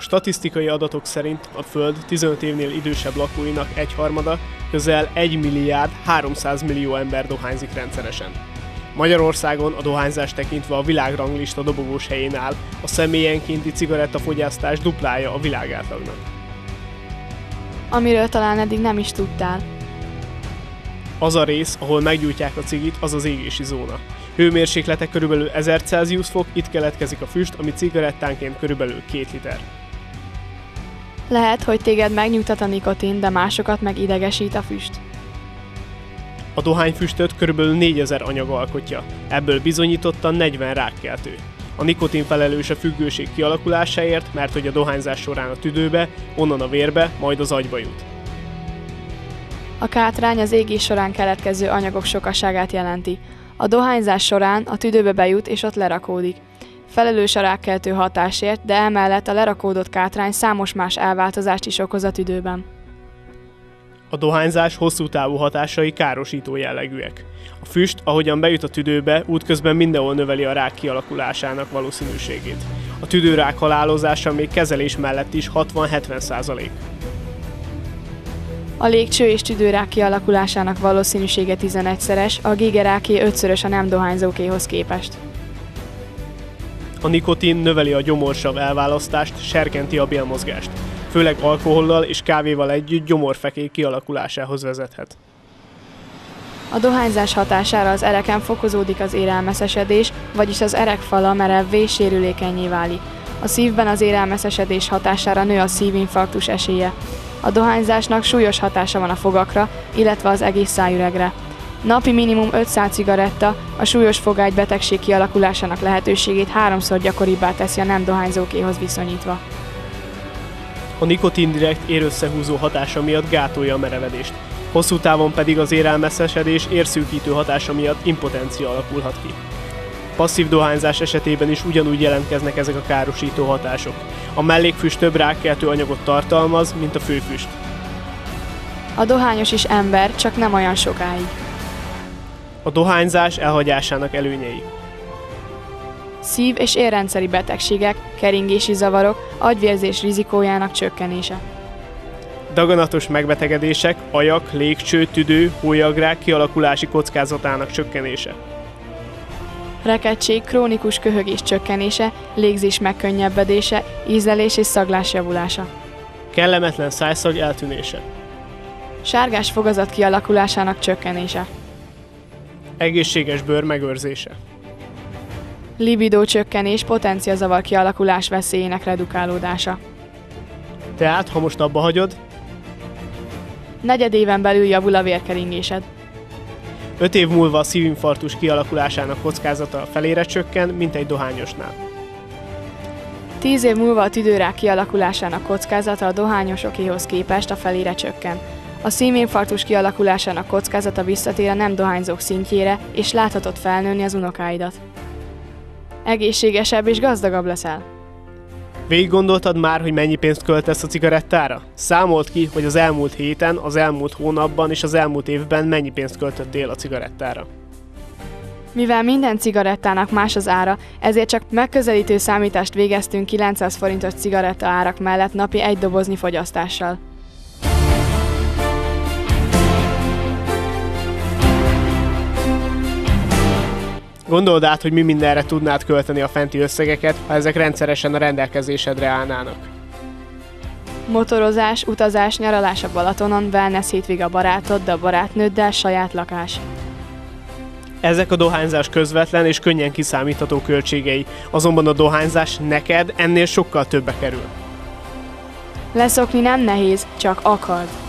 statisztikai adatok szerint a Föld 15 évnél idősebb lakóinak egyharmada, közel 1 milliárd 300 millió ember dohányzik rendszeresen. Magyarországon a dohányzás tekintve a világranglista dobogós helyén áll, a személyenkénti cigarettafogyasztás duplája a világátlagnak. Amiről talán eddig nem is tudtál. Az a rész, ahol meggyújtják a cigit, az az égési zóna. Hőmérséklete körülbelül 1000 Celsius fok, itt keletkezik a füst, ami cigarettánként körülbelül 2 liter. Lehet, hogy téged megnyugtat a nikotin, de másokat meg idegesít a füst. A dohányfüstöt körülbelül 4000 anyag alkotja, ebből bizonyítottan 40 rákkeltő. A nikotin felelős a függőség kialakulásáért, mert hogy a dohányzás során a tüdőbe, onnan a vérbe, majd az agyba jut. A kátrány az égés során keletkező anyagok sokaságát jelenti. A dohányzás során a tüdőbe bejut és ott lerakódik. Felelős a rákkeltő hatásért, de emellett a lerakódott kátrány számos más elváltozást is okoz a tüdőben. A dohányzás hosszú távú hatásai károsító jellegűek. A füst, ahogyan bejut a tüdőbe, útközben mindenhol növeli a rák kialakulásának valószínűségét. A tüdőrák halálozása még kezelés mellett is 60-70%. A légcső és tüdőrák kialakulásának valószínűsége 11-szeres, a gégeráké 5-szörös a nem dohányzókéhoz képest. A nikotin növeli a gyomorsav elválasztást, serkenti a bélmozgást. Főleg alkohollal és kávéval együtt gyomorfekély kialakulásához vezethet. A dohányzás hatására az ereken fokozódik az érelmeszesedés, vagyis az erekfala merevvé és sérülékennyé válik. A szívben az érelmeszesedés hatására nő a szívinfarktus esélye. A dohányzásnak súlyos hatása van a fogakra, illetve az egész szájüregre. Napi minimum 500 cigaretta a súlyos fogágybetegség kialakulásának lehetőségét 3-szor gyakoribbá teszi a nem dohányzókéhoz viszonyítva. A nikotin direkt érösszehúzó hatása miatt gátolja a merevedést. Hosszú távon pedig az érelmeszesedés érszűkítő hatása miatt impotencia alakulhat ki. Passzív dohányzás esetében is ugyanúgy jelentkeznek ezek a károsító hatások. A mellékfüst több rákkeltő anyagot tartalmaz, mint a főfüst. A dohányos is ember, csak nem olyan sokáig. A dohányzás elhagyásának előnyei. Szív- és érrendszeri betegségek, keringési zavarok, agyvérzés rizikójának csökkenése. Daganatos megbetegedések, ajak, légcső, tüdő, hólyagrák kialakulási kockázatának csökkenése. Rekedtség, krónikus köhögés csökkenése, légzés megkönnyebbedése, ízlelés és szaglás javulása. Kellemetlen szájszag eltűnése. Sárgás fogazat kialakulásának csökkenése. Egészséges bőr megőrzése. Libidó csökkenés, potenciazavar kialakulás veszélyének redukálódása. Tehát, ha most abba hagyod, negyedéven belül javul a vérkeringésed. 5 év múlva a szívinfarktus kialakulásának kockázata felére csökken, mint egy dohányosnál. 10 év múlva a tüdőrák kialakulásának kockázata a dohányosokéhoz képest a felére csökken. A szívinfarktus kialakulásának kockázata visszatér a nem dohányzók szintjére, és láthatod felnőni az unokáidat. Egészségesebb és gazdagabb leszel. Végig gondoltad már, hogy mennyi pénzt költesz a cigarettára? Számold ki, hogy az elmúlt héten, az elmúlt hónapban és az elmúlt évben mennyi pénzt költöttél a cigarettára. Mivel minden cigarettának más az ára, ezért csak megközelítő számítást végeztünk 900 forintos cigaretta árak mellett napi 1 doboznyi fogyasztással. Gondold át, hogy mi mindenre tudnád költeni a fenti összegeket, ha ezek rendszeresen a rendelkezésedre állnának. Motorozás, utazás, nyaralás a Balatonon, wellness hétvég a barátoddal, barátnőddel, saját lakás. Ezek a dohányzás közvetlen és könnyen kiszámítható költségei, azonban a dohányzás neked ennél sokkal többe kerül. Leszokni nem nehéz, csak akard.